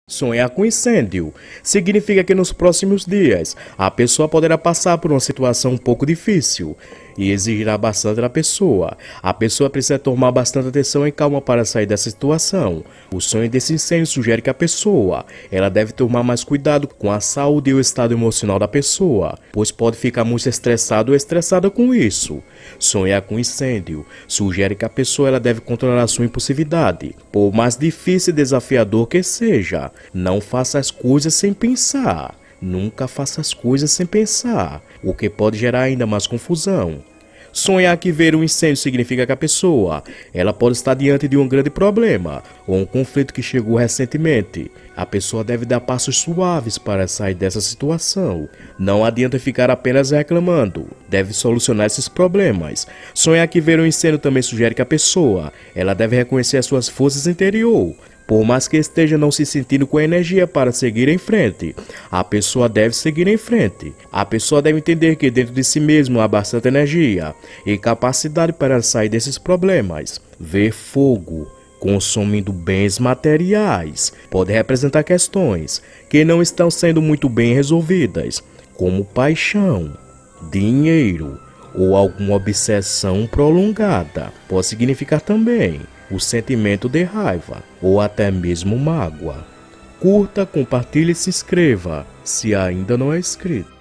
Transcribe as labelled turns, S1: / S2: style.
S1: Sonhar com incêndio significa que nos próximos dias a pessoa poderá passar por uma situação um pouco difícil e exigirá bastante da pessoa. A pessoa precisa tomar bastante atenção e calma para sair dessa situação. O sonho desse incêndio sugere que a pessoa ela deve tomar mais cuidado com a saúde e o estado emocional da pessoa, pois pode ficar muito estressado ou estressada com isso. Sonhar com incêndio sugere que a pessoa ela deve controlar a sua impulsividade, por mais difícil e desafiador que seja. Não faça as coisas sem pensar. Nunca faça as coisas sem pensar, o que pode gerar ainda mais confusão. Sonhar que ver um incêndio significa que a pessoa ela pode estar diante de um grande problema ou um conflito que chegou recentemente. A pessoa deve dar passos suaves para sair dessa situação. Não adianta ficar apenas reclamando, deve solucionar esses problemas. Sonhar que ver um incêndio também sugere que a pessoa ela deve reconhecer as suas forças interior. Por mais que esteja não se sentindo com energia para seguir em frente, a pessoa deve seguir em frente. A pessoa deve entender que dentro de si mesmo há bastante energia e capacidade para sair desses problemas. Ver fogo consumindo bens materiais pode representar questões que não estão sendo muito bem resolvidas, como paixão, dinheiro ou alguma obsessão prolongada. Pode significar também o sentimento de raiva ou até mesmo mágoa. Curta, compartilhe e se inscreva se ainda não é inscrito.